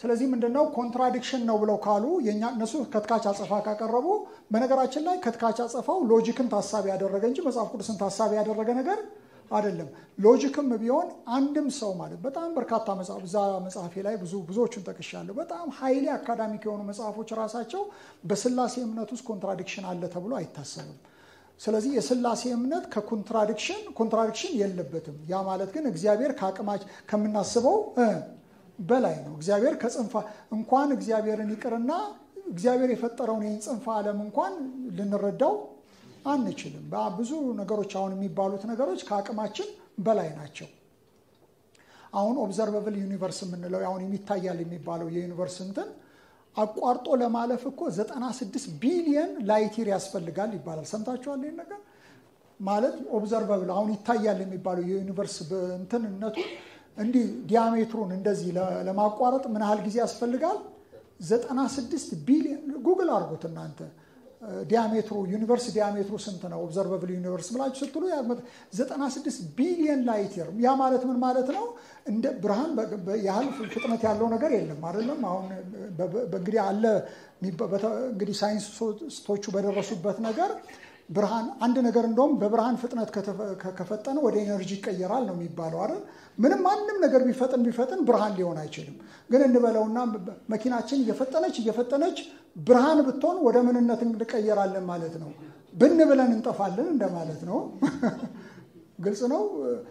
ስለዚህ ምንድነው ኮንትራዲክሽን ነው ብለው ካሉ የኛ እነሱ ከትካች አጸፋ ካቀረቡ በነገራችን ላይ ከትካች አጸፋው ሎጂክን ታሳቢ ያደረገ እንጂ መጽሐፍ ቅዱስን ታሳቢ ያደረገ ነገር አይደለም ሎጂክም ቢሆን አንድም ሰው ማለት በጣም በርካታ መጽሐፌ ላይ ብዙዎቹን ጠቅሻለሁ በጣም ሃይሊ አካዳሚክ የሆኑ መጽሐፎች ራሳቸው በስላሴ እምነት ውስጥ ኮንትራዲክሽን አለ ተብሎ አይታሰብም ስለዚህ የስላሴ እምነት ኮንትራዲክሽን የለበትም ያ ማለት ግን እግዚአብሔር ከአቅማች ከምናስበው በላይ ነው እግዚአብሔር ከጽንፋ እንኳን እግዚአብሔርን ይቅርና እግዚአብሔር የፈጠረውን የጽንፋ ዓለም እንኳን ልንረዳው አንችልም ብዙ ነገሮች አሁን የሚባሉት ነገሮች ከአቅማችን በላይ ናቸው አሁን ኦብዘርቨብል ዩኒቨርስ የምንለው አሁን የሚታያል የሚባለው የዩኒቨርስ እንትን አቋርጦ ለማለፍ እኮ 96 ቢሊየን ላይት ይር ያስፈልጋል ይባላል ሰምታችኋል ይሄን ነገር ማለት ኦብዘርቨብል አሁን ይታያል የሚባለው የዩኒቨርስ እንትንነቱ እንዲ ዲያሜትሩን እንደዚህ ለማቋረጥ ምን ያህል ጊዜ ያስፈልጋል 96 ቢሊየን ጉግል አድርጉት እናንተ ዲያሜትሩ ዩኒቨርስ ዲያሜትሩ ስንት ነው ኦብዘርቨብል ዩኒቨርስ ብላችሁ ስትሉ 96 ቢሊየን ላይት ይር ያ ማለት ምን ማለት ነው እንደ ብርሃን ያህል ፍጥነት ያለው ነገር የለም አይደለም አሁን በእንግዲህ አለ እንግዲህ ሳይንቲስቶቹ በደረሱበት ነገር ብርሃን አንድ ነገር እንደውም በብርሃን ፍጥነት ከፈጠነ ወደ ኤነርጂ ይቀየራል ነው የሚባለው አይደል ምንም ማንንም ነገር ቢፈጥን ብርሃን ሊሆን አይችልም ግን እንበለውና መኪናችን እየፈጠነች ብርሃን ብትሆን ወደ ምንነት እንቀየራለን ማለት ነው ብለን እንጠፋለን እንደማለት ነው ግልጽ ነው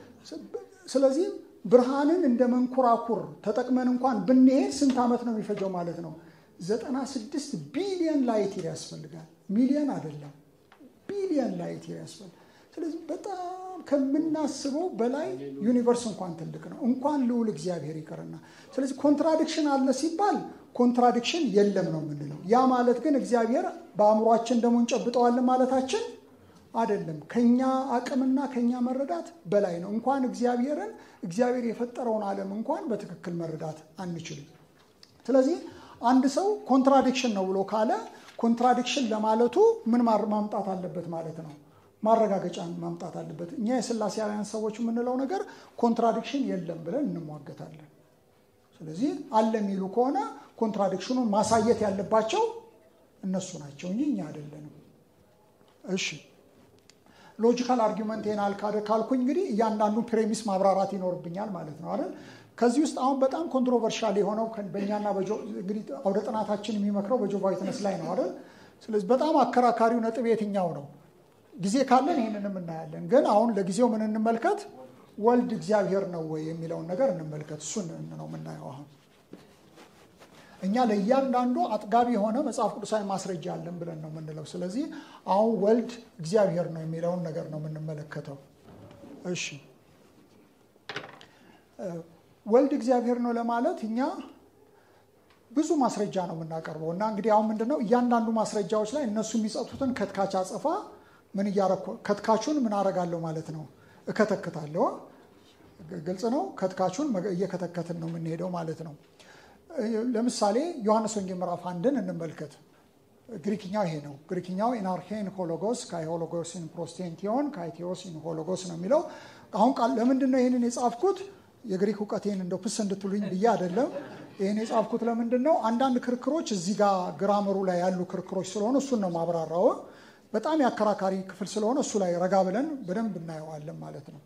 ስለዚህ ብርሃንን እንደ መንኩራኩር ተጠቅመን እንኳን ብንሄድ ስንት አመት ነው የሚፈጀው ማለት ነው 96 ቢሊየን ላይት ይር ያስፈልጋል ሚሊየን አይደለም ቢሊየን ላይት ይር ያስፈልጋል ስለዚህ በጣም ከምናስበው በላይ ዩኒቨርስ እንኳን ትልቅ ነው እንኳን ልዑል እግዚአብሔር ይቀርና ስለዚህ ኮንትራዲክሽን አለ ሲባል ኮንትራዲክሽን የለም ነው የምንለው ያ ማለት ግን እግዚአብሔር በአእምሮአችን ደሞ እንጨብጠዋለን ማለታችን አይደለም ከኛ አቅምና ከኛ መረዳት በላይ ነው እንኳን እግዚአብሔር የፈጠረውን ዓለም እንኳን በትክክል መረዳት አንችልም ስለዚህ አንድ ሰው ኮንትራዲክሽን ነው ብሎ ካለ ኮንትራዲክሽን ለማለቱ ምን ማምጣት አለበት ማለት ነው ማረጋገጫ ማምጣት አለበት እኛ የስላሴያውያን ሰዎች የምንለው ነገር ኮንትራዲክሽን የለም ብለን እንሟገታለን ስለዚህ አለ የሚሉ ከሆነ ኮንትራዲክሽኑን ማሳየት ያለባቸው እነሱ ናቸው እንጂ እኛ አይደለንም እሺ ሎጂካል አርጊውመንት የናል ካልኩኝ እንግዲህ እያንዳንዱ ፕሬሚስ ማብራራት ይኖርብኛል ማለት ነው አይደል ከዚህ ውስጥ አሁን በጣም ኮንትሮቨርሻል የሆነው በእኛና እንግዲህ አውደ ጥናታችን የሚመክረው በጆቫ ዊትነስ ላይ ነው አይደል ስለዚህ በጣም አከራካሪው ነጥብ የትኛው ነው ጊዜ ካለን ይሄንንም እናያለን ግን አሁን ለጊዜው ምን እንመልከት ወልድ እግዚአብሔር ነው ወይ የሚለውን ነገር እንመልከት እሱን ነው የምናየው አሁን እኛ ለእያንዳንዱ አጥጋቢ የሆነ መጽሐፍ ቅዱሳዊ ማስረጃ አለን ብለን ነው የምንለው ስለዚህ አሁን ወልድ እግዚአብሔር ነው የሚለውን ነገር ነው የምንመለከተው እሺ ወልድ እግዚአብሔር ነው ለማለት እኛ ብዙ ማስረጃ ነው የምናቀርበው እና እንግዲህ አሁን ምንድነው እያንዳንዱ ማስረጃዎች ላይ እነሱ የሚጽፉትን ከትካች አጸፋ ምን ያረኩ ከትካቹን ምን አረጋለሁ ማለት ነው እከተክታለሁ ግልጽ ነው ከትካቹን እየከተከትን ነው የምንሄደው ማለት ነው ለምሳሌ ዮሐንስ ወንጌል ምዕራፍ 1ን እንመልከት ግሪክኛው ይሄ ነው ግሪክኛው ኢናርኬን ሆሎጎስ ካይሆሎጎስን ፕሮስቴንቲዮን ካይቴዎስን ሆሎጎስ ነው የሚለው አሁን ቃል ለምንድነው ይሄንን የጻፍኩት የግሪክ ዕውቀቴን እንደው ፕስ እንድትሉኝ ብዬ አይደለም ይሄን የጻፍኩት ለምንድነው አንዳንድ ክርክሮች እዚህ ጋር ግራመሩ ላይ ያሉ ክርክሮች ስለሆነ እሱን ነው ማብራራው በጣም ያከራካሪ ክፍል ስለሆነ እሱ ላይ ረጋ ብለን በደንብ እናየዋለን ማለት ነው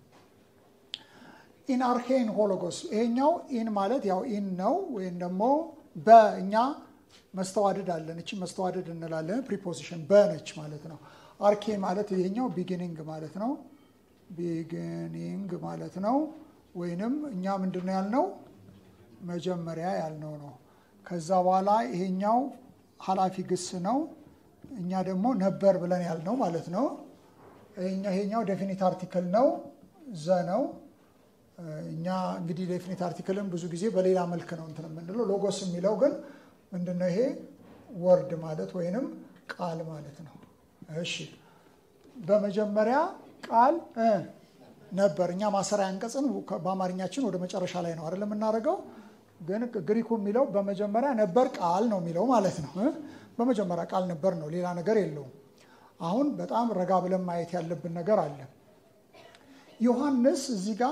ኢናርኬን ሆሎጎስ ይሄኛው ኢን ማለት ያው ኢን ነው ወይም ደግሞ በእኛ መስተዋደድ አለን እቺ መስተዋደድ እንላለን ፕሪፖዚሽን በነች ማለት ነው አርኬ ማለት ይሄኛው ቢጊኒንግ ማለት ነው ቢጊኒንግ ማለት ነው ወይንም እኛ ምንድነው ያልነው መጀመሪያ ያልነው ነው ከዛ በኋላ ይሄኛው ሐላፊ ግስ ነው እኛ ደግሞ ነበር ብለን ያልነው ማለት ነው ይሄኛው ዴፊኒት አርቲክል ነው ዘ ነው እኛ እንግዲህ ዴፊኒት አርቲክልን ብዙ ጊዜ በሌላ መልክ ነው እንትን የምንለው ሎጎስ የሚለው ግን ምንድነው ይሄ ወርድ ማለት ወይንም ቃል ማለት ነው እሺ በመጀመሪያ ቃል ነበር እኛ ማሰሪያ አንቀጽን በአማርኛችን ወደ መጨረሻ ላይ ነው አይደል የምናደርገው ግን ግሪኩ የሚለው በመጀመሪያ ነበር ቃል ነው የሚለው ማለት ነው በመጀመሪያ ቃል ነበር ነው ሌላ ነገር የለውም አሁን በጣም ረጋ ብለን ማየት ያለብን ነገር አለ ዮሐንስ እዚህ ጋር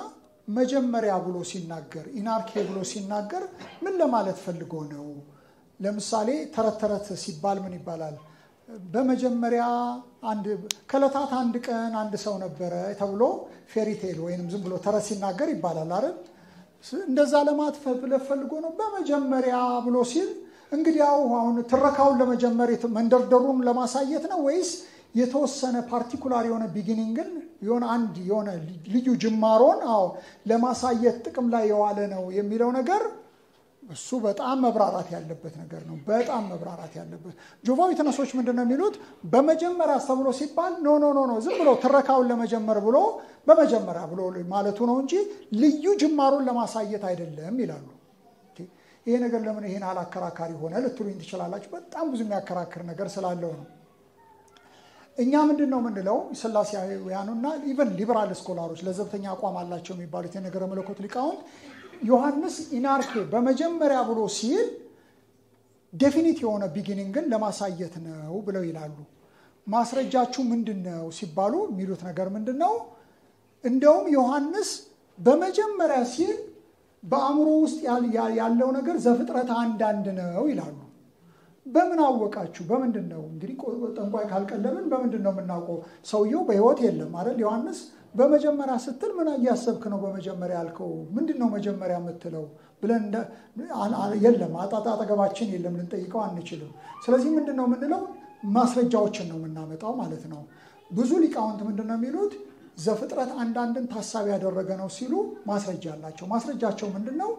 መጀመሪያ ብሎ ሲናገር ኢናርኬ ብሎ ሲናገር ምን ለማለት ፈልጎ ነው? ለምሳሌ ተረት ሲባል ምን ይባላል? በመጀመሪያ ከለታት አንድ ቀን አንድ ሰው ነበረ ተብሎ ፌሪቴል ወይንም ዝም ብሎ ተረት ሲናገር ይባላል አይደል? እንደዛ ለማለት ፈልጎ ነው በመጀመሪያ ብሎ ሲል እንግዲያው አሁን ትረካውን ለመጀመር መንደርደሩን ለማሳየት ነው ወይስ የተወሰነ ፓርቲኩላር የሆነ ቢጊኒንግን የሆነ ልዩ ጅማሮን ለማሳየት ጥቅም ላይ የዋለ ነው የሚለው ነገር እሱ በጣም መብራራት ያለበት ነገር ነው። በጣም መብራራት ያለበት ጆቫዊ ተነሶች ምንድነው የሚሉት? በመጀመሪያ ተብሎ ሲባል ኖ ዝም ብሎ ትረካውን ለመጀመር ብሎ በመጀመሪያ ብሎ ማለቱ ነው እንጂ ልዩ ጅማሮን ለማሳየት አይደለም ይላሉ። ይሄ ነገር ለምን ይሄን አላከራካሪ ሆነ ልትሉኝ ትችላላችሁ። በጣም ብዙ የሚያከራክር ነገር ስላለው ነው። እኛ ምንድነው ምንለው ስላሴያውያኑና ኢቨን ሊበራል ስኮላሮች ለዘብተኛ አቋም አላቸው የሚባሉት የነገረ መለኮት ሊቃውንት ዮሐንስ ኢናርኬ በመጀመሪያ ብሎ ሲል ዴፊኒት የሆነ ቢጊኒንግን ለማሳየት ነው ብለው ይላሉ። ማስረጃችሁ ምንድነው ሲባሉ የሚሉት ነገር ምንድነው? እንደውም ዮሐንስ በመጀመሪያ ሲል በአእምሮ ውስጥ ያለው ነገር ዘፍጥረት አንድ ነው ይላሉ። በምን አወቃችሁ? በምንድነው? እንግዲህ ጠንቋይ ካልቀለምን በምንድነው የምናውቀው? ሰውየው በህይወት የለም አይደል? ዮሐንስ በመጀመሪያ ስትል ምን እያሰብክ ነው? በመጀመሪያ ያልከው ምንድነው? መጀመሪያ የምትለው ብለን የለም አጠገባችን የለም ልንጠይቀው አንችልም። ስለዚህ ምንድነው የምንለው? ማስረጃዎችን ነው የምናመጣው ማለት ነው። ብዙ ሊቃውንት ምንድነው የሚሉት? ዘፍጥረት አንድን ታሳቢ ያደረገ ነው ሲሉ ማስረጃ አላቸው። ማስረጃቸው ምንድነው?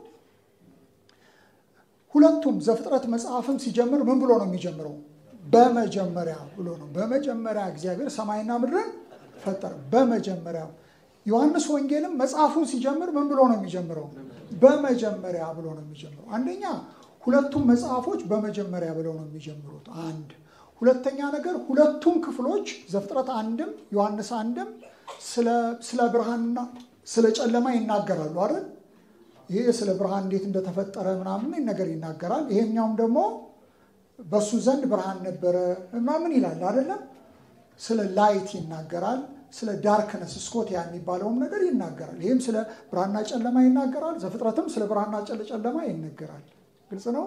ሁለቱም ዘፍጥረት መጽሐፍም ሲጀምር ምን ብሎ ነው የሚጀምረው? በመጀመሪያ ብሎ ነው። በመጀመሪያ እግዚአብሔር ሰማይና ምድርን ፈጠረ። በመጀመሪያ ዮሐንስ ወንጌልም መጽሐፉን ሲጀምር ምን ብሎ ነው የሚጀምረው? በመጀመሪያ ብሎ ነው የሚጀምረው። አንደኛ ሁለቱም መጽሐፎች በመጀመሪያ ብለው ነው የሚጀምሩት። አንድ ሁለተኛ ነገር ሁለቱም ክፍሎች ዘፍጥረት አንድም ዮሐንስ አንድም ስለ ብርሃንና ስለ ጨለማ ይናገራሉ አይደል? ይሄ ስለ ብርሃን እንዴት እንደተፈጠረ ምናምን ነገር ይናገራል። ይሄኛውም ደግሞ በሱ ዘንድ ብርሃን ነበረ ምናምን ይላል አይደለም? ስለ ላይት ይናገራል። ስለ ዳርክነስ ስኮቲያ የሚባለውም ነገር ይናገራል። ይሄም ስለ ብርሃንና ጨለማ ይናገራል። ዘፍጥረትም ስለ ብርሃንና ጨለማ ይናገራል። ግልጽ ነው።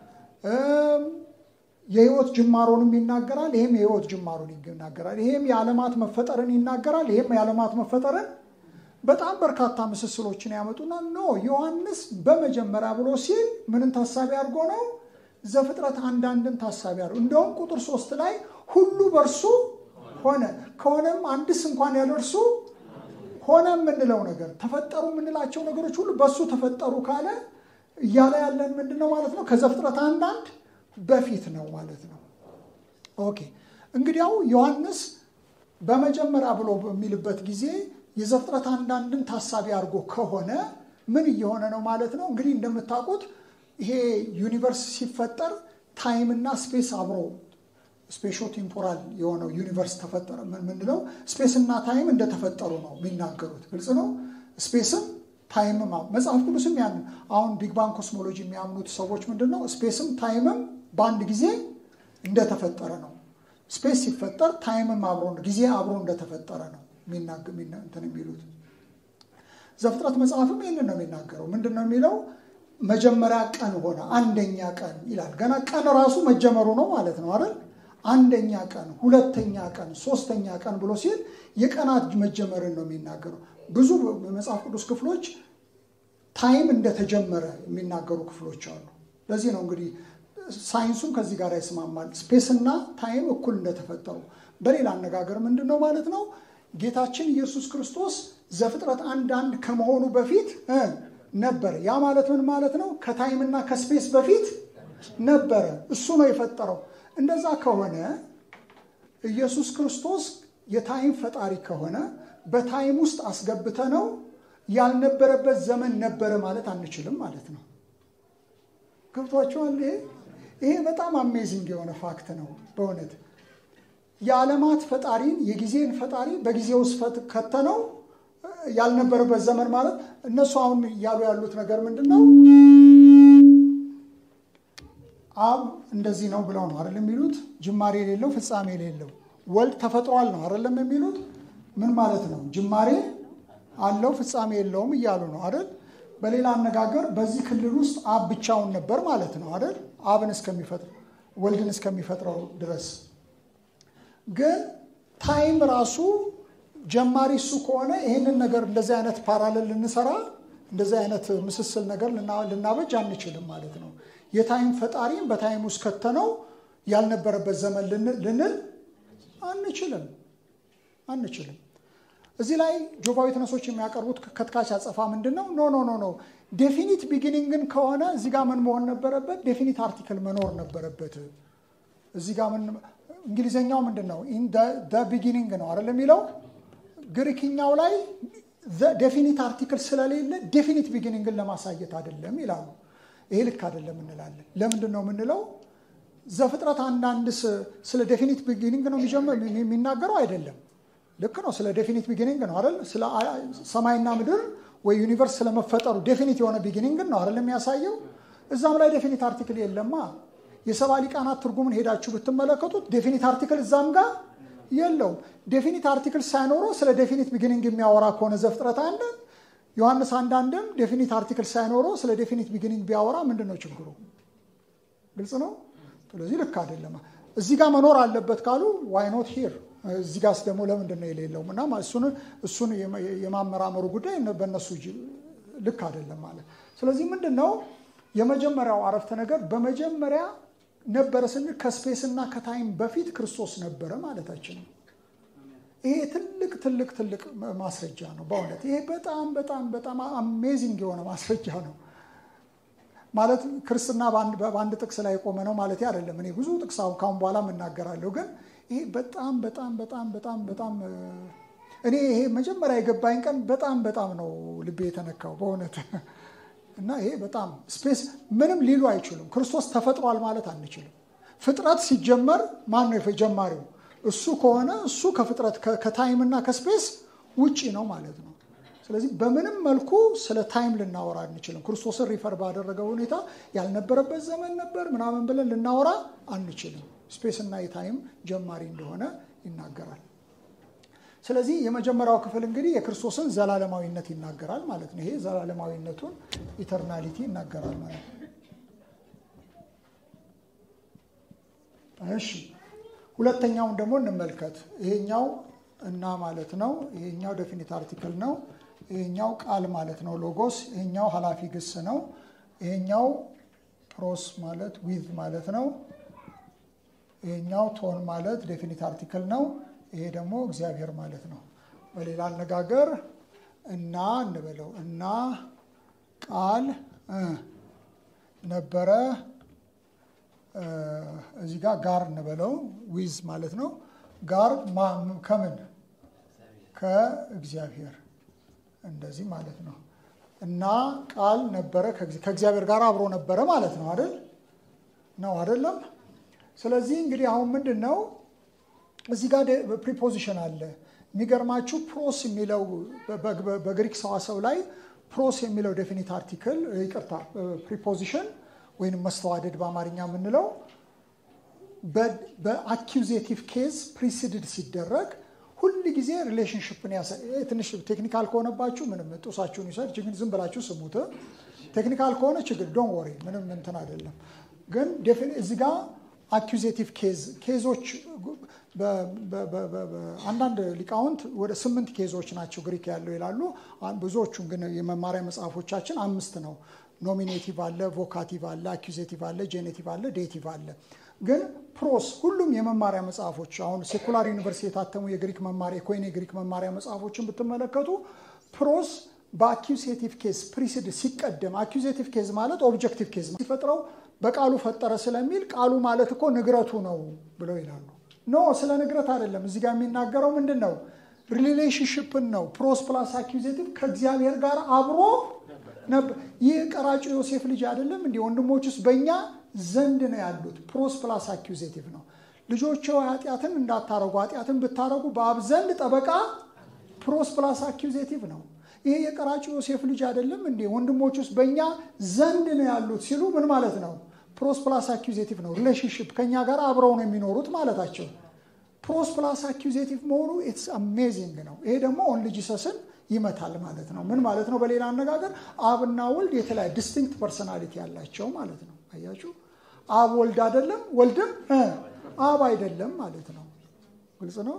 የህይወት ጅማሮንም ይናገራል። ይሄም የህይወት ጅማሮን ይናገራል። ይሄም የዓለማት መፈጠርን ይናገራል። ይሄም የዓለማት መፈጠርን በጣም በርካታ ምስስሎችን ያመጡና ዮሐንስ በመጀመሪያ ብሎ ሲል ምንን ታሳቢ አድርጎ ነው? ዘፍጥረት አንድን ታሳቢ አድርጎ እንደውም ቁጥር 3 ላይ ሁሉ በርሱ ሆነ ከሆነም አንድስ እንኳን ያለርሱ ሆነ የምንለው ነገር ተፈጠሩ የምንላቸው ነገሮች ሁሉ በሱ ተፈጠሩ ካለ እያለ ያለን ምንድነው ማለት ነው? ከዘፍጥረት አንድ በፊት ነው ማለት ነው። ኦኬ እንግዲያው ዮሐንስ በመጀመሪያ ብሎ በሚልበት ጊዜ የዘፍጥረት አንድን ታሳቢ አድርጎ ከሆነ ምን እየሆነ ነው ማለት ነው? እንግዲህ እንደምታውቁት ይሄ ዩኒቨርስ ሲፈጠር ታይም እና ስፔስ አብሮ ስፔሾ ቴምፖራል የሆነው ዩኒቨርስ ተፈጠረ። ምንድነው? ስፔስ እና ታይም እንደተፈጠሩ ነው የሚናገሩት። ግልጽ ነው። ስፔስም ታይምም መጽሐፍ ቅዱስም ያን አሁን ቢግ ባንግ ኮስሞሎጂ የሚያምኑት ሰዎች ምንድነው? ስፔስም ታይምም በአንድ ጊዜ እንደተፈጠረ ነው። ስፔስ ሲፈጠር ታይምም አብሮ ጊዜ አብሮ እንደተፈጠረ ነው የሚሉት። ዘፍጥረት መጽሐፍም ይሄንን ነው የሚናገረው። ምንድነው የሚለው? መጀመሪያ ቀን ሆነ፣ አንደኛ ቀን ይላል። ገና ቀን ራሱ መጀመሩ ነው ማለት ነው አይደል? አንደኛ ቀን፣ ሁለተኛ ቀን፣ ሶስተኛ ቀን ብሎ ሲል የቀናት መጀመርን ነው የሚናገረው። ብዙ መጽሐፍ ቅዱስ ክፍሎች ታይም እንደተጀመረ የሚናገሩ ክፍሎች አሉ። ለዚህ ነው እንግዲህ ሳይንሱም ከዚህ ጋር ይስማማል። ስፔስ እና ታይም እኩል እንደተፈጠሩ። በሌላ አነጋገር ምንድነው ማለት ነው? ጌታችን ኢየሱስ ክርስቶስ ዘፍጥረት አንድ ከመሆኑ በፊት ነበር። ያ ማለት ምን ማለት ነው? ከታይም እና ከስፔስ በፊት ነበረ። እሱ ነው የፈጠረው። እንደዛ ከሆነ ኢየሱስ ክርስቶስ የታይም ፈጣሪ ከሆነ በታይም ውስጥ አስገብተ ነው ያልነበረበት ዘመን ነበረ ማለት አንችልም ማለት ነው። ገብቷችኋል? ይሄ በጣም አሜዚንግ የሆነ ፋክት ነው በእውነት። የዓለማት ፈጣሪን የጊዜን ፈጣሪ በጊዜ ውስጥ ከተነው ያልነበረበት ዘመን ማለት እነሱ አሁን ያሉ ያሉት ነገር ምንድነው? አብ እንደዚህ ነው ብለው ነው አይደል የሚሉት? ጅማሬ የሌለው ፍጻሜ የሌለው ወልድ ተፈጥሯል ነው አይደለም የሚሉት? ምን ማለት ነው? ጅማሬ አለው ፍጻሜ የለውም እያሉ ነው አይደል? በሌላ አነጋገር በዚህ ክልል ውስጥ አብ ብቻውን ነበር ማለት ነው አይደል? አብን እስከሚፈጥር ወልድን እስከሚፈጥረው ድረስ። ግን ታይም ራሱ ጀማሪ እሱ ከሆነ ይሄንን ነገር እንደዚህ አይነት ፓራሌል ልንሰራ እንደዚህ አይነት ምስስል ነገር ልናበጅ አንችልም ማለት ነው። የታይም ፈጣሪም በታይም ውስጥ ከተነው ያልነበረበት ዘመን ልንል አንችልም። እዚህ ላይ ጆባዊ ተነሶች የሚያቀርቡት ከትካች አጸፋ ምንድነው? ኖ ዴፊኒት ቢጊኒንግን ከሆነ እዚህ ጋር ምን መሆን ነበረበት? ዴፊኒት አርቲክል መኖር ነበረበት። እዚህ ጋር ምን እንግሊዘኛው ምንድነው? ኢን ዘ ቢጊኒንግ ነው አይደል የሚለው። ግሪክኛው ላይ ዴፊኒት አርቲክል ስለሌለ ዴፊኒት ቢጊኒንግን ለማሳየት አይደለም ይላሉ። ይሄ ልክ አይደለም እንላለን። ለምንድን ነው የምንለው? ዘፍጥረት አንዳንድ ስለ ዴፊኒት ቢጊኒንግ ነው የሚናገረው አይደለም። ልክ ነው፣ ስለ ዴፊኒት ቢጊኒንግ ነው አይደል? ስለ ሰማይና ምድር ወይ ዩኒቨርስ ስለመፈጠሩ ዴፊኒት የሆነ ቢጊኒንግ ነው አይደል የሚያሳየው። እዛም ላይ ዴፊኒት አርቲክል የለማ። የሰባ ሊቃናት ትርጉምን ሄዳችሁ ብትመለከቱት ዴፊኒት አርቲክል እዛም ጋር የለውም። ዴፊኒት አርቲክል ሳይኖረው ስለ ዴፊኒት ቢጊኒንግ የሚያወራ ከሆነ ዘፍጥረት አንድ ዮሐንስ አንዳንድም ዴፊኒት አርቲክል ሳይኖረው ስለ ዴፊኒት ቢጊኒንግ ቢያወራ ምንድነው ችግሩ? ግልጽ ነው። ስለዚህ ልክ አይደለም። እዚህ ጋር መኖር አለበት ካሉ ዋይ ኖት ሂር? እዚህ ጋርስ ደግሞ ለምንድን ነው የሌለው? እና እሱን የማመራመሩ ጉዳይ በእነሱ ልክ አይደለም ማለት። ስለዚህ ምንድነው የመጀመሪያው አረፍተ ነገር በመጀመሪያ ነበረ ስንል ከስፔስና ከታይም በፊት ክርስቶስ ነበረ ማለታችን ነው። ይሄ ትልቅ ማስረጃ ነው በእውነት። ይሄ በጣም አሜዚንግ የሆነ ማስረጃ ነው ማለት። ክርስትና በአንድ ጥቅስ ላይ የቆመ ነው ማለት አይደለም። እኔ ብዙ ጥቅስ ካሁን በኋላ እናገራለሁ። ግን ይሄ በጣም እኔ ይሄ መጀመሪያ የገባኝ ቀን በጣም ነው ልቤ የተነካው በእውነት። እና ይሄ በጣም ስፔስ ምንም ሊሉ አይችሉም። ክርስቶስ ተፈጥሯል ማለት አንችልም። ፍጥረት ሲጀመር ማን ነው የጀማሪው? እሱ ከሆነ እሱ ከፍጥረት ከታይምና ከስፔስ ውጪ ነው ማለት ነው። ስለዚህ በምንም መልኩ ስለ ታይም ልናወራ አንችልም። ክርስቶስን ሪፈር ባደረገው ሁኔታ ያልነበረበት ዘመን ነበር ምናምን ብለን ልናወራ አንችልም። ስፔስና የታይም ጀማሪ እንደሆነ ይናገራል። ስለዚህ የመጀመሪያው ክፍል እንግዲህ የክርስቶስን ዘላለማዊነት ይናገራል ማለት ነው። ይሄ ዘላለማዊነቱን ኢተርናሊቲ ይናገራል ማለት ነው። እሺ ሁለተኛውን ደግሞ እንመልከት። ይሄኛው እና ማለት ነው። ይሄኛው ዴፊኒት አርቲክል ነው። ይሄኛው ቃል ማለት ነው ሎጎስ። ይሄኛው ኃላፊ ግስ ነው። ይሄኛው ፕሮስ ማለት ዊዝ ማለት ነው። ይሄኛው ቶን ማለት ዴፊኒት አርቲክል ነው። ይሄ ደግሞ እግዚአብሔር ማለት ነው። በሌላ አነጋገር እና እንበለው እና ቃል ነበረ እዚህ ጋር እንበለው ዊዝ ማለት ነው። ጋር ከምን ከእግዚአብሔር እንደዚህ ማለት ነው። እና ቃል ነበረ ከእግዚአብሔር ጋር አብሮ ነበረ ማለት ነው አይደል? ነው አይደለም? ስለዚህ እንግዲህ አሁን ምንድነው እዚህ ጋር ፕሪፖዚሽን አለ። የሚገርማችሁ ፕሮስ የሚለው በግሪክ ሰዋሰው ላይ ፕሮስ የሚለው ዴፊኒት አርቲክል ይቅርታ ፕሪፖዚሽን ወይንም መስተዋደድ በአማርኛ የምንለው በአኪውዜቲቭ ኬዝ ፕሪሲድድ ሲደረግ ሁል ጊዜ ሪሌሽንሺፕን ትንሽ ቴክኒካል ከሆነባችሁ ምንም ጦሳችሁን ይሰድ ግን ዝም ብላችሁ ስሙት። ቴክኒካል ከሆነ ችግር ዶንት ወሪ ምንም እንትን አይደለም። ግን እዚህ ጋር አኪውዜቲቭ ኬዞች አንዳንድ ሊቃውንት ወደ 8 ኬዞች ናቸው ግሪክ ያለው ይላሉ። ብዙዎቹን ግን የመማሪያ መጽሐፎቻችን 5 ነው። ኖሚኔቲቭ አለ፣ ቮካቲቭ አለ፣ አኪውዜቲቭ አለ፣ ጄኔቲቭ አለ፣ ዴቲቭ አለ። ግን ፕሮስ ሁሉም የመማሪያ መጽሐፎች አሁን ሴኩላር ዩኒቨርሲቲ የታተሙ የግሪክ መማሪያ የኮይኔ ግሪክ መማሪያ መጽሐፎችን ብትመለከቱ ፕሮስ በአኪውዜቲቭ ኬዝ ፕሪሲድ ሲቀደም አኪውዜቲቭ ኬዝ ማለት ኦብጀክቲቭ ኬዝ ሲፈጥረው በቃሉ ፈጠረ ስለሚል ቃሉ ማለት እኮ ንግረቱ ነው ብለው ይላሉ። ኖ ስለ ንግረት አይደለም። እዚህ ጋር የሚናገረው ምንድነው? ሪሌሽንሺፕን ነው። ፕሮስ ፕላስ አኪውዜቲቭ ከእግዚአብሔር ጋር አብሮ ነበር። ይህ ቀራጩ ዮሴፍ ልጅ አይደለም እንዴ? ወንድሞችስ በእኛ ዘንድ ነው ያሉት። ፕሮስ ፕላስ አኪውዜቲቭ ነው። ልጆች ኃጢአትን እንዳታረጉ ኃጢአትን ብታረጉ በአብ ዘንድ ጠበቃ ፕሮስ ፕላስ አኪውዜቲቭ ነው። ይሄ የቀራጩ ዮሴፍ ልጅ አይደለም እንዴ? ወንድሞችስ በእኛ ዘንድ ነው ያሉት ሲሉ ምን ማለት ነው? ፕሮስ ፕላስ አኪውዜቲቭ ነው። ሪሌሽንሺፕ ከኛ ጋር አብረው ነው የሚኖሩት ማለታቸው። ፕሮስ ፕላስ አኪውዜቲቭ መሆኑ ኢትስ አሜዚንግ ነው። ይሄ ደግሞ ኦንሊ ጂሰስን ይመታል ማለት ነው። ምን ማለት ነው? በሌላ አነጋገር አብና ወልድ የተለያየ ዲስቲንክት ፐርሰናሊቲ ያላቸው ማለት ነው። አያችሁ? አብ ወልድ አይደለም፣ ወልድም አብ አይደለም ማለት ነው። ግልጽ ነው።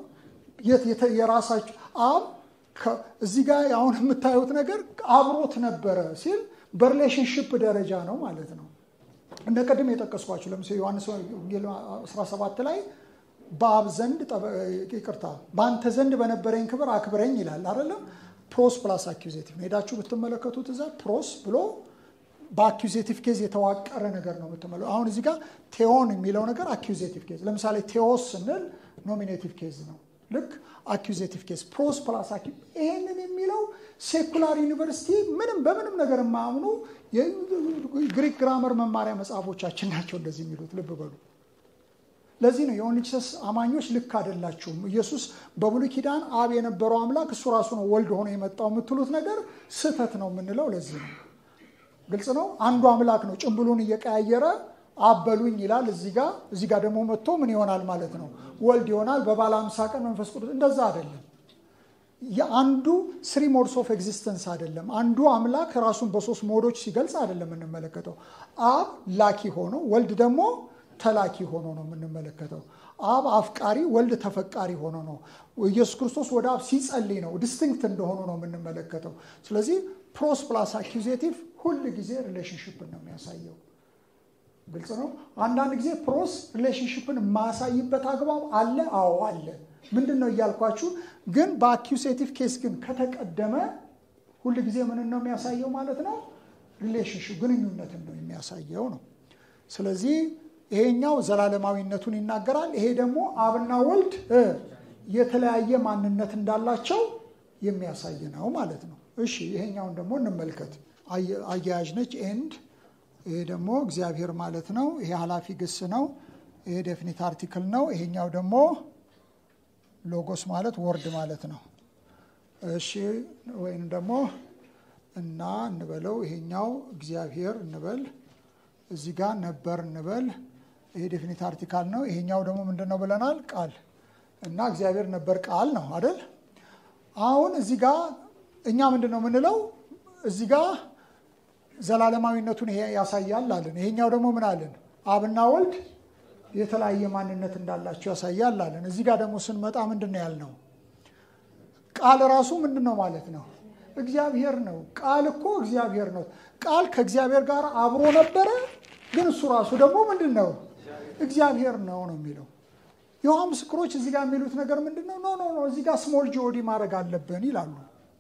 የራሳቸው አብ እዚህ ጋር አሁን የምታዩት ነገር አብሮት ነበረ ሲል በሪሌሽንሺፕ ደረጃ ነው ማለት ነው። እንደ ቀደም የጠቀስኳችሁ ለምሳሌ ዮሐንስ ወንጌል 17 ላይ በአብ ዘንድ ይቅርታ በአንተ ዘንድ በነበረኝ ክብር አክብረኝ ይላል አይደለም? ፕሮስ ፕላስ አኪዩዜቲቭ ሄዳችሁ ብትመለከቱት እዛ ፕሮስ ብሎ በአኪዩዜቲቭ ኬዝ የተዋቀረ ነገር ነው የምትመለከቱት። አሁን እዚህ ጋር ቴዎን የሚለው ነገር አኪዩዜቲቭ ኬዝ፣ ለምሳሌ ቴዎስ ስንል ኖሚኔቲቭ ኬዝ ነው። ልክ አኪዩዜቲቭ ኬዝ ፕሮስ ፕላስ ይሄንን የሚለው ሴኩላር ዩኒቨርሲቲ በምንም ነገር የማያምኑ የግሪክ ግራመር መማሪያ መጽሐፎቻችን ናቸው እንደዚህ የሚሉት። ልብ በሉ። ለዚህ ነው የኦኒክሰስ አማኞች ልክ አይደላችሁም፣ ኢየሱስ በብሉይ ኪዳን አብ የነበረው አምላክ እሱ ራሱ ነው ወልድ ሆኖ የመጣው የምትሉት ነገር ስህተት ነው የምንለው ለዚህ ነው። ግልጽ ነው። አንዱ አምላክ ነው ጭምብሉን እየቀያየረ አበሉኝ ይላል። እዚህ ጋር ደግሞ መጥቶ ምን ይሆናል ማለት ነው? ወልድ ይሆናል። በባለ 50 ቀን መንፈስ ቅዱስ እንደዛ አይደለም። የአንዱ ስሪ ሞድስ ኦፍ ኤግዚስተንስ አይደለም። አንዱ አምላክ ራሱን በሶስት ሞዶች ሲገልጽ አይደለም የምንመለከተው። አብ ላኪ ሆኖ ወልድ ደግሞ ተላኪ ሆኖ ነው የምንመለከተው። አብ አፍቃሪ ወልድ ተፈቃሪ ሆኖ ነው። ኢየሱስ ክርስቶስ ወደ አብ ሲጸልይ ነው ዲስቲንክት እንደሆኑ ነው የምንመለከተው። ስለዚህ ፕሮስ ፕላስ አኪዩዜቲቭ ሁል ጊዜ ሪሌሽንሺፕን ነው የሚያሳየው። ግልጽ ነው። አንዳንድ ጊዜ ፕሮስ ሪሌሽንሺፕን የማያሳይበት አግባብ አለ። አዎ አለ። ምንድን ነው እያልኳችሁ ግን በአኪዩዜቲቭ ኬስ ግን ከተቀደመ ሁል ጊዜ ምን ነው የሚያሳየው ማለት ነው? ሪሌሽንሺፕ ግንኙነትን ነው የሚያሳየው ነው። ስለዚህ ይሄኛው ዘላለማዊነቱን ይናገራል። ይሄ ደግሞ አብና ወልድ የተለያየ ማንነት እንዳላቸው የሚያሳይ ነው ማለት ነው። እሺ ይሄኛውን ደግሞ እንመልከት። አያያዥ ነች ኤንድ። ይሄ ደግሞ እግዚአብሔር ማለት ነው። ይሄ ኃላፊ ግስ ነው። ይሄ ዴፊኒት አርቲክል ነው። ይሄኛው ደግሞ ሎጎስ ማለት ወርድ ማለት ነው። እሺ ወይም ደግሞ እና እንበለው። ይሄኛው እግዚአብሔር እንበል። እዚህ ጋር ነበር እንበል። ይሄ ዴፊኒት አርቲክል ነው። ይሄኛው ደግሞ ምንድነው ብለናል? ቃል እና እግዚአብሔር ነበር ቃል ነው አይደል? አሁን እዚህ ጋር እኛ ምንድነው የምንለው? እዚህ ጋር ዘላለማዊነቱን ይሄ ያሳያል አለን። ይሄኛው ደግሞ ምን አለን? አብና ወልድ የተለያየ ማንነት እንዳላቸው ያሳያል አለን። እዚህ ጋር ደግሞ ስንመጣ ምንድነው ያልነው? ቃል ራሱ ምንድነው ማለት ነው? እግዚአብሔር ነው። ቃል እኮ እግዚአብሔር ነው። ቃል ከእግዚአብሔር ጋር አብሮ ነበረ፣ ግን እሱ ራሱ ደግሞ ምንድነው? እግዚአብሔር ነው ነው የሚለው። የውሃ ምስክሮች እዚህ ጋር የሚሉት ነገር ምንድነው? ኖ እዚህ ጋር ስሞል ጂኦዲ ማድረግ አለብን ይላሉ።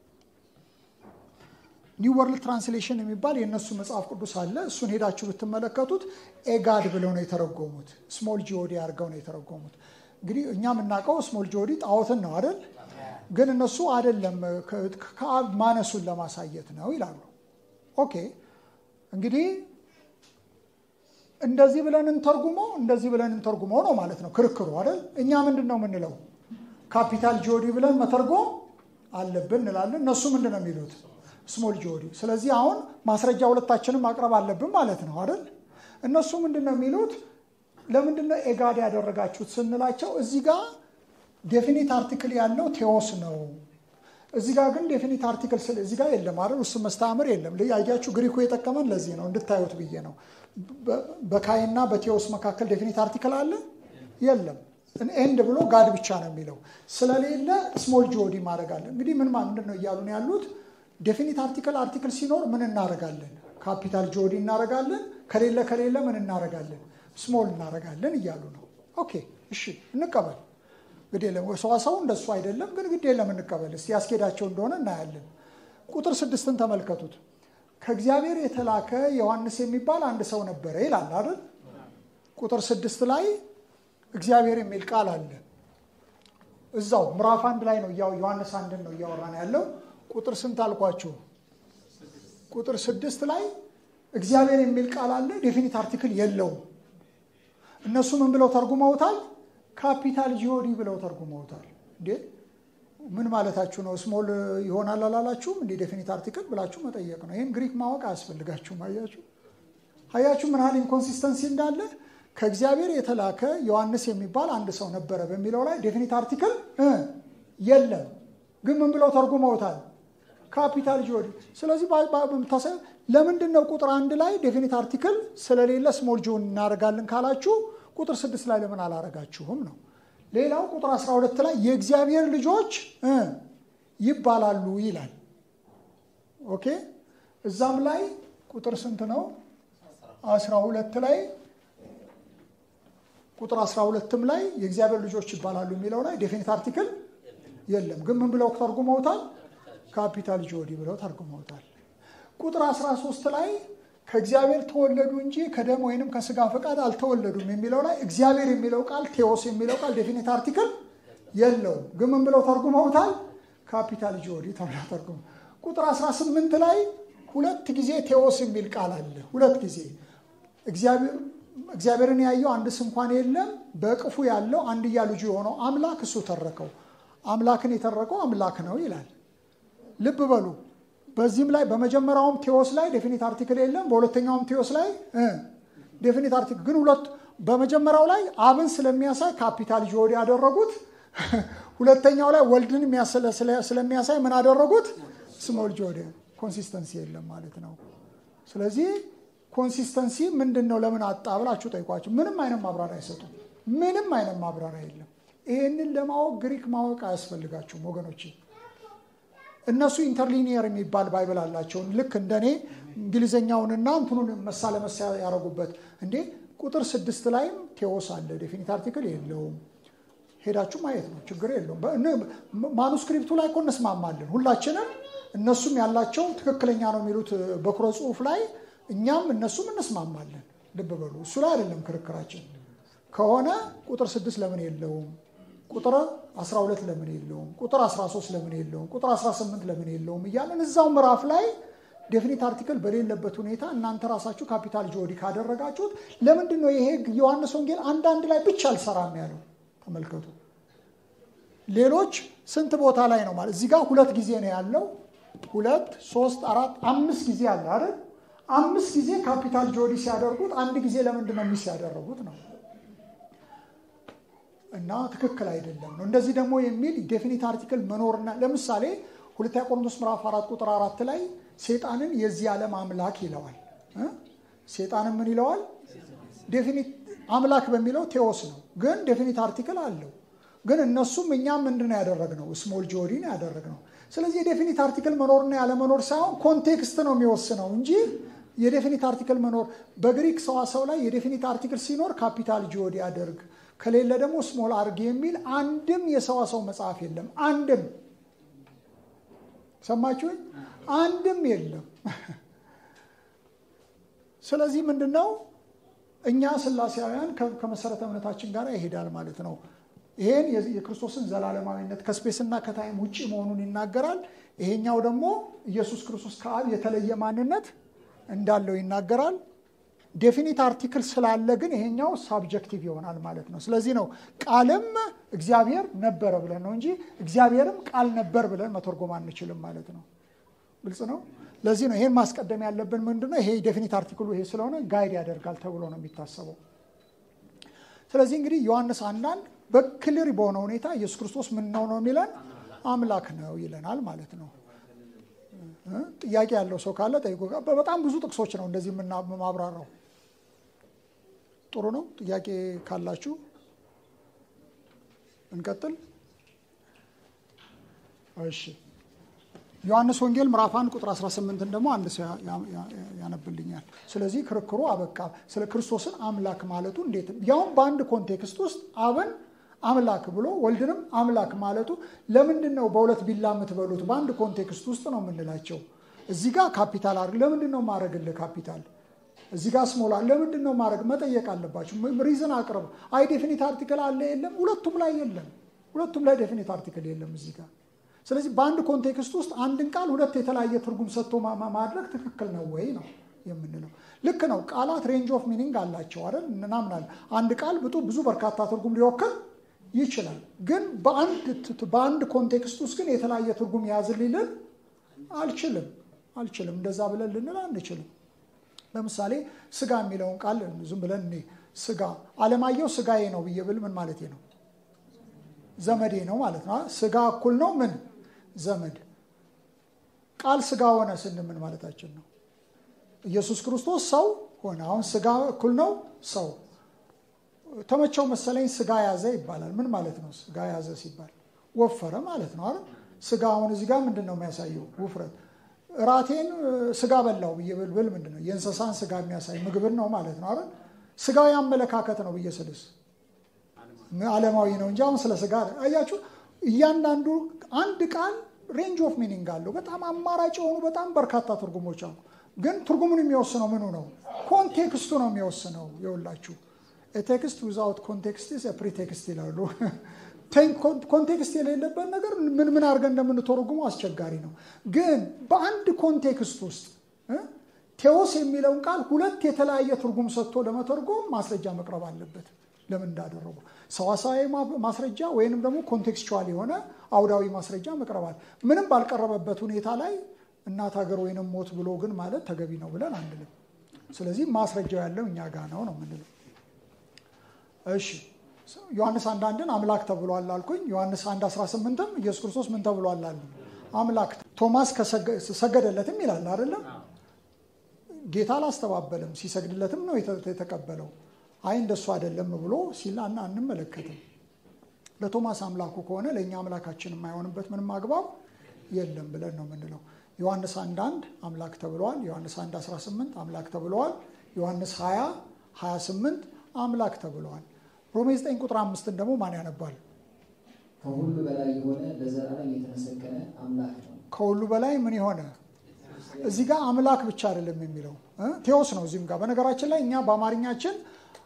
ኒው ወርልድ ትራንስሌሽን የሚባል የነሱ መጽሐፍ ቅዱስ አለ። እሱን ሄዳችሁ ብትመለከቱት ኤጋድ ብለው ነው የተረጎሙት። ስሞል ጂኦዲ አድርገው ነው የተረጎሙት። እንግዲህ እኛ የምናውቀው ስሞል ጂኦዲ ጣዖትን ነው አይደል? ግን እነሱ አይደለም ከአብ ማነሱን ለማሳየት ነው ይላሉ። ኦኬ እንግዲህ እንደዚህ ብለን እንተርጉመው ነው ማለት ነው ክርክሩ አይደል? እኛ ምንድነው የምንለው? ካፒታል ጂኦዲ ብለን መተርጎም አለብን እንላለን። እነሱ ምንድነው የሚሉት? ስሞል ጂኦዲ። ስለዚህ አሁን ማስረጃ ሁለታችንም ማቅረብ አለብን ማለት ነው አይደል? እነሱ ምንድነው የሚሉት? ለምንድነው ኤጋድ ያደረጋችሁት ስንላቸው እዚህ ጋር ዴፊኒት አርቲክል ያለው ቴዎስ ነው። እዚህ ጋር ግን ዴፊኒት አርቲክል እዚህ ጋር የለም አይደል? እሱ መስተምር የለም። ለያያችሁ ግሪኩ የጠቀመን ለዚህ ነው እንድታዩት ብዬ ነው። በካይና በቴዎስ መካከል ዴፊኒት አርቲክል አለ? የለም። ኤንድ ብሎ ጋድ ብቻ ነው የሚለው። ስለሌለ ስሞል ጂኦዲ ማድረግ አለ። እንግዲህ ምንድነው እያሉ ነው ያሉት? ዴፊኒት አርቲክል ሲኖር ምን እናደርጋለን? ካፒታል ጂኦዲ እናደርጋለን። ከሌለ ምን እናደርጋለን? ስሞል እናደርጋለን እያሉ ነው። ኦኬ እሺ እንቀበል። ግድ የለም ሰው እንደሱ አይደለም፣ ግን ግድ የለም እንቀበል። እስቲ ያስኬዳቸው እንደሆነ እናያለን። ቁጥር 6ን ተመልከቱት። ከእግዚአብሔር የተላከ ዮሐንስ የሚባል አንድ ሰው ነበረ ይላል አይደል? ቁጥር 6 ላይ እግዚአብሔር የሚል ቃል አለ። እዛው ምዕራፍ 1 ላይ ነው ዮሐንስ 1 ነው እያወራን ያለው። ቁጥር ስንት አልኳችሁ? ቁጥር 6 ላይ እግዚአብሔር የሚል ቃል አለ። ዴፊኒት አርቲክል የለውም። እነሱ ምን ብለው ተርጉመውታል? ካፒታል ጂኦዲ ብለው ተርጉመውታል። እንዴ ምን ማለታችሁ ነው? ስሞል ይሆናል አላላችሁም? እንዴ ዴፊኒት አርቲክል ብላችሁ መጠየቅ ነው። ይሄን ግሪክ ማወቅ አያስፈልጋችሁም። አያችሁ ምን ያህል ኢንኮንሲስተንሲ እንዳለ። ከእግዚአብሔር የተላከ ዮሐንስ የሚባል አንድ ሰው ነበረ በሚለው ላይ ዴፊኒት አርቲክል የለም። ግን ምን ብለው ተርጉመውታል? ካፒታል ጂኦዲ። ስለዚህ በመታሰብ ለምንድን ነው ቁጥር 1 ላይ ዴፊኒት አርቲክል ስለሌለ ስሞል ጂ እናደርጋለን ካላችሁ ቁጥር 6 ላይ ለምን አላረጋችሁም ነው። ሌላው ቁጥር 12 ላይ የእግዚአብሔር ልጆች ይባላሉ ይላል። ኦኬ እዛም ላይ ቁጥር ስንት ነው? 12 ላይ ቁጥር 12ም ላይ የእግዚአብሔር ልጆች ይባላሉ የሚለው ላይ ዴፊኒት አርቲክል የለም። ግን ምን ብለው ተርጉመውታል? ካፒታል ጂኦዲ ብለው ተርጉመውታል። ቁጥር 13 ላይ ከእግዚአብሔር ተወለዱ እንጂ ከደም ወይንም ከስጋ ፈቃድ አልተወለዱም የሚለው ላይ እግዚአብሔር የሚለው ቃል ቴዎስ የሚለው ቃል ዴፊኒት አርቲክል የለውም። ግን ምን ብለው ተርጉመውታል? ካፒታል ጂኦዲ ተብለው ተርጉመው። ቁጥር 18 ላይ ሁለት ጊዜ ቴዎስ የሚል ቃል አለ። ሁለት ጊዜ እግዚአብሔርን ያየው አንድስ እንኳን የለም፣ በቅፉ ያለው አንድያ ልጁ የሆነው አምላክ እሱ ተረከው። አምላክን የተረከው አምላክ ነው ይላል። ልብ በሉ። በዚህም ላይ በመጀመሪያውም ቴዎስ ላይ ዴፊኒት አርቲክል የለም፣ በሁለተኛውም ቴዎስ ላይ ዴፊኒት አርቲክል ግን ሁለት በመጀመሪያው ላይ አብን ስለሚያሳይ ካፒታል ጂኦዲ ያደረጉት፣ ሁለተኛው ላይ ወልድን ስለሚያሳይ ምን አደረጉት? ስሞል ጂኦዲ። ኮንሲስተንሲ የለም ማለት ነው። ስለዚህ ኮንሲስተንሲ ምንድነው ለምን አጣ ብላችሁ ጠይቋቸው። ምንም አይነት ማብራሪያ አይሰጡም። ምንም አይነት ማብራሪያ የለም። ይሄንን ለማወቅ ግሪክ ማወቅ አያስፈልጋችሁም ወገኖች። እነሱ ኢንተርሊኒየር የሚባል ባይብል አላቸው። ልክ እንደኔ እንግሊዘኛውንና እንትኑን መሳ ለመሳ ያረጉበት። እንዴ ቁጥር 6 ላይም ቴዎስ አለ፣ ዴፊኒት አርቲክል የለውም። ሄዳችሁ ማየት ነው፣ ችግር የለውም። ማኑስክሪፕቱ ላይ እኮ እንስማማለን ሁላችንም። እነሱም ያላቸው ትክክለኛ ነው የሚሉት በኩረ ጽሑፍ ላይ እኛም እነሱም እንስማማለን። ልብ በሉ። እሱ ላይ አይደለም ክርክራችን። ከሆነ ቁጥር 6 ለምን የለውም? ቁጥር 12 ለምን የለውም? ቁጥር 13 ለምን የለውም? ቁጥር 18 ለምን የለውም እያለን እዛው ምዕራፍ ላይ ዴፊኒት አርቲክል በሌለበት ሁኔታ እናንተ ራሳችሁ ካፒታል ጂኦዲ ካደረጋችሁት ለምንድን ነው ይሄ ዮሐንስ ወንጌል አንዳንድ ላይ ብቻ አልሰራም ያለው? ተመልከቱ። ሌሎች ስንት ቦታ ላይ ነው ማለት? እዚህ ጋር 2 ጊዜ ነው ያለው። 2 3 4 5 ጊዜ አለ አይደል? 5 ጊዜ ካፒታል ጂኦዲ ሲያደርጉት አንድ ጊዜ ለምንድን ነው ሚስ ያደረጉት ነው? እና ትክክል አይደለም ነው። እንደዚህ ደግሞ የሚል ዴፊኒት አርቲክል መኖርና ለምሳሌ ሁለተኛ ቆሮንቶስ ምዕራፍ 4 ቁጥር 4 ላይ ሰይጣንን የዚህ ዓለም አምላክ ይለዋል። ሰይጣንን ምን ይለዋል? ዴፊኒት አምላክ በሚለው ቴዎስ ነው፣ ግን ዴፊኒት አርቲክል አለው። ግን እነሱም እኛም ምንድነው ያደረግነው? ስሞል ጂኦዲ ነው ያደረግነው። ስለዚህ የዴፊኒት አርቲክል መኖርና ያለ መኖር ሳይሆን ኮንቴክስት ነው የሚወስነው እንጂ የዴፊኒት አርቲክል መኖር በግሪክ ሰዋሰው ላይ የዴፊኒት አርቲክል ሲኖር ካፒታል ጂኦዲ ያደርግ ከሌለ ደግሞ ስሞል አርግ የሚል አንድም የሰዋሰው መጽሐፍ የለም። አንድም ሰማችሁኝ? አንድም የለም። ስለዚህ ምንድነው እኛ ስላሴያውያን ከመሰረተ እምነታችን ጋር ይሄዳል ማለት ነው። ይሄን የክርስቶስን ዘላለማዊነት ከስፔስና ከታይም ውጪ መሆኑን ይናገራል። ይሄኛው ደግሞ ኢየሱስ ክርስቶስ ከአብ የተለየ ማንነት እንዳለው ይናገራል። ዴፊኒት አርቲክል ስላለ ግን ይሄኛው ሳብጀክቲቭ ይሆናል ማለት ነው። ስለዚህ ነው ቃልም እግዚአብሔር ነበረ ብለን ነው እንጂ እግዚአብሔርም ቃል ነበር ብለን መተርጎም አንችልም ማለት ነው። ግልጽ ነው። ለዚህ ነው ይሄን ማስቀደም ያለብን ምንድነው ይሄ ዴፊኒት አርቲክሉ ይሄ ስለሆነ ጋይድ ያደርጋል ተብሎ ነው የሚታሰበው። ስለዚህ እንግዲህ ዮሐንስ 1 በክሊር በሆነ ሁኔታ ኢየሱስ ክርስቶስ ምን ነው የሚለን? አምላክ ነው ይለናል ማለት ነው። ጥያቄ ያለው ሰው ካለ ጠይቁ። በጣም ብዙ ጥቅሶች ነው እንደዚህ ማብራራው። ጥሩ ነው። ጥያቄ ካላችሁ እንቀጥል። እሺ ዮሐንስ ወንጌል ምዕራፍ 1 ቁጥር 18 ደግሞ አንድ ሰው ያነብልኛል። ስለዚህ ክርክሩ አበቃ። ስለ ክርስቶስን አምላክ ማለቱ እንዴት ያው በአንድ ኮንቴክስት ውስጥ አብን አምላክ ብሎ ወልድንም አምላክ ማለቱ ለምንድነው በሁለት ቢላ የምትበሉት? በአንድ ኮንቴክስት ውስጥ ነው የምንላቸው። እዚህ ጋር ካፒታል አድርግ ለምንድነው ማረግልህ ካፒታል? እዚህ ጋር ስሞል ለምንድነው ማረግ? መጠየቅ አለባችሁ። ሪዝን አቅርብ። አይ ዴፊኒት አርቲክል አለ የለም? ሁለቱም ላይ የለም። ሁለቱም ላይ ዴፊኒት አርቲክል የለም እዚህ ጋር። ስለዚህ በአንድ ኮንቴክስት ውስጥ አንድን ቃል ሁለት የተለያየ ትርጉም ሰጥቶ ማድረግ ትክክል ነው ወይ ነው የምንለው። ልክ ነው። ቃላት ሬንጅ ኦፍ ሚኒንግ አላቸው አይደል? እናምናለን። አንድ ቃል ብዙ በርካታ ትርጉም ሊወክል ይችላል። ግን በአንድ ኮንቴክስት ውስጥ ግን የተለያየ ትርጉም ያዝልልን አልችልም። እንደዛ ብለን ልንል አንችልም። ለምሳሌ ስጋ የሚለውን ቃል ዝም ብለን ስጋ አለማየሁ ስጋዬ ነው ብዬ ብል ምን ማለት ነው? ዘመዴ ነው ማለት ነው። ስጋ እኩል ነው ምን? ዘመድ። ቃል ስጋ ሆነ ስንል ምን ማለታችን ነው? ኢየሱስ ክርስቶስ ሰው ሆነ። አሁን ስጋ እኩል ነው ሰው። ተመቸው መሰለኝ ስጋ ያዘ ይባላል። ምን ማለት ነው? ስጋ ያዘ ሲባል ወፈረ ማለት ነው አይደል? ስጋ አሁን እዚህ ጋር ምንድነው የሚያሳየው? ውፍረት። ራቴን ስጋ በላው ብዬ ምንድነው? የእንስሳን ስጋ የሚያሳይ ምግብ ነው ማለት ነው አይደል? ስጋዊ አመለካከት ነው ብዬስልስ ዓለማዊ ነው እንጂ አሁን ስለ ስጋ አያችሁ። እያንዳንዱ አንድ ቃል ሬንጅ ኦፍ ሚኒንግ አለው። በጣም አማራጭ የሆኑ በጣም በርካታ ትርጉሞች አሉ። ግን ትርጉሙን የሚወስነው ምኑ ነው? ኮንቴክስቱ ነው የሚወስነው። ይኸውላችሁ ቴክስት ዊዛውት ኮንቴክስት ኢዝ ፕሪቴክስት ይላሉ። ኮንቴክስት የሌለበት ነገር ምን አድርገን እንደምንተረጉመው አስቸጋሪ ነው። ግን በአንድ ኮንቴክስት ውስጥ ቴዎስ የሚለውን ቃል ሁለት የተለያየ ትርጉም ሰጥቶ ለመተርጎም ማስረጃ መቅረብ አለበት። ለምን እንዳደረጉ ሰዋሳዊ ማስረጃ ወይንም ደግሞ ኮንቴክስቹዋል የሆነ አውዳዊ ማስረጃ መቅረባል። ምንም ባልቀረበበት ሁኔታ ላይ እናት ሀገር ወይንም ሞት ብሎ ግን ማለት ተገቢ ነው ብለን አንልም። ስለዚህ ማስረጃው ያለው እኛ ጋር ነው የምንለው። እሺ ዮሐንስ 1:1 አምላክ ተብሏል አልኩኝ። ዮሐንስ 1:18ም ኢየሱስ ክርስቶስ ምን ተብሏል አሉ? አምላክ። ቶማስ ከሰገደለትም ይላል አይደለም? ጌታ አላስተባበለም፣ ሲሰግድለትም ነው የተቀበለው። አይ እንደሱ አይደለም ብሎ ሲላና አንመለከትም። ለቶማስ አምላኩ ከሆነ ለኛ አምላካችን የማይሆንበት ምንም አግባብ የለም ብለን ነው የምንለው። ዮሐንስ 1:1 አምላክ ተብሏል። ዮሐንስ 1:18 አምላክ ተብሏል። ዮሐንስ 20:28 አምላክ ተብሏል። ሮሜ 9:5 ደግሞ ማን ያነባል? ከሁሉ በላይ የሆነ ለዘላለም የተመሰገነ አምላክ ነው። ከሁሉ በላይ ምን የሆነ? እዚህ ጋር አምላክ ብቻ አይደለም የሚለው ቴዎስ ነው እዚህም ጋር። በነገራችን ላይ እኛ በአማርኛችን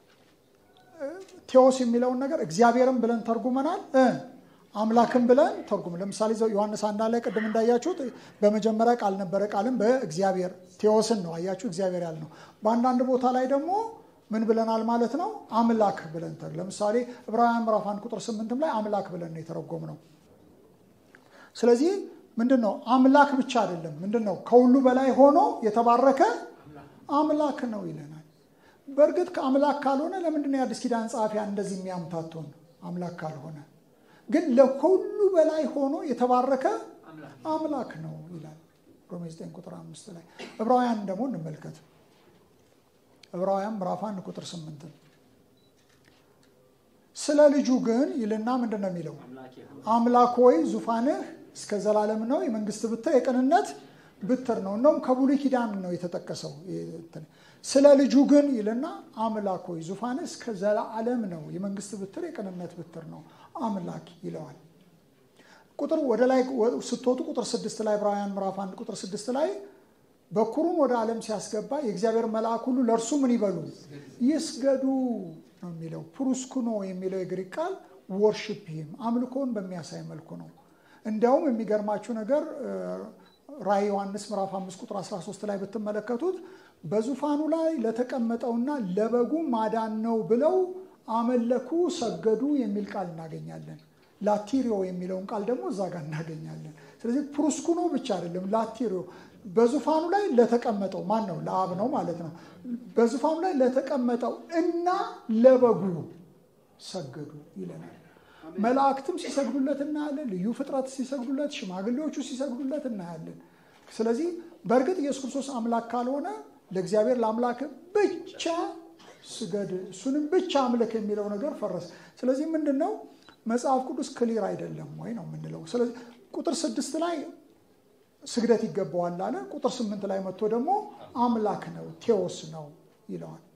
ቴዎስ የሚለውን ነገር እግዚአብሔርን ብለን ተርጉመናል፣ አምላክን ብለን ተርጉም። ለምሳሌ ዮሐንስ 1 ላይ ቅድም እንዳያችሁት በመጀመሪያ ቃል ነበረ፣ ቃልም በእግዚአብሔር ቴዎስን ነው አያችሁ እግዚአብሔር ያልነው። በአንዳንድ ቦታ ላይ ደግሞ ምን ብለናል ማለት ነው? አምላክ ብለን ለምሳሌ ዕብራውያን ምዕራፍ 1:8 ላይ አምላክ ብለን ነው የተረጎምነው። ስለዚህ ምንድነው? አምላክ ብቻ አይደለም። ምንድነው? ከሁሉ በላይ ሆኖ የተባረከ አምላክ ነው ይለናል። በእርግጥ ከአምላክ ካልሆነ ለምንድነው የአዲስ ኪዳን ጸሐፊያን እንደዚህ የሚያምታቱን? አምላክ ካልሆነ ግን ለሁሉ በላይ ሆኖ የተባረከ አምላክ ነው ይላል ሮሜ 9:5 ላይ። ዕብራውያን ደግሞ እንመልከት። ዕብራውያን ምዕራፍ 1:8 ስለ ልጁ ግን ይልና ምንድነው የሚለው? አምላክ ሆይ ዙፋንህ እስከ ዘላለም ነው፣ የመንግስት ብትር የቅንነት ብትር ነው። እንደውም ከብሉይ ኪዳን ነው የተጠቀሰው። ስለ ልጁ ግን ይልና አምላክ ሆይ ዙፋንህ እስከ ዘላለም ነው፣ የመንግስት ብትር የቅንነት ብትር ነው አምላክ ይለዋል። ቁጥር ወደ ላይ ስትወጡ ቁጥር 6 ላይ ዕብራውያን ምዕራፍ 1:6 ላይ በኩሩን ወደ ዓለም ሲያስገባ የእግዚአብሔር መልአክ ሁሉ ለእርሱ ምን ይበሉ? ይስገዱ ነው የሚለው። ፕሩስኩኖ የሚለው የግሪክ ቃል ወርሺፕ ሂም፣ አምልኮን በሚያሳይ መልኩ ነው። እንዲያውም የሚገርማችሁ ነገር ራዕይ ዮሐንስ ምዕራፍ 5:13 ላይ ብትመለከቱት በዙፋኑ ላይ ለተቀመጠውና ለበጉ ማዳን ነው ብለው አመለኩ፣ ሰገዱ የሚል ቃል እናገኛለን። ላቲሪዮ የሚለውን ቃል ደግሞ እዛ ጋር እናገኛለን። ስለዚህ ፕሩስኩኖ ብቻ አይደለም፣ ላቲሪዮ በዙፋኑ ላይ ለተቀመጠው ማን ነው? ለአብ ነው ማለት ነው። በዙፋኑ ላይ ለተቀመጠው እና ለበጉ ሰገዱ ይለናል። መላእክትም ሲሰግዱለት እናያለን። ልዩ ፍጥረት ሲሰግዱለት፣ ሽማግሌዎቹ ሲሰግዱለት እናያለን። ስለዚህ በእርግጥ ኢየሱስ ክርስቶስ አምላክ ካልሆነ ለእግዚአብሔር ለአምላክ ብቻ ስገድ፣ እሱንም ብቻ አምልክ የሚለው ነገር ፈረሰ። ስለዚህ ምንድነው? መጽሐፍ ቅዱስ ክሊር አይደለም ወይ ነው የምንለው። ስለዚህ ቁጥር 6 ላይ ስግደት ይገባዋል አለ። ቁጥር 8 ላይ መጥቶ ደግሞ አምላክ ነው ቴዎስ ነው ይለዋል።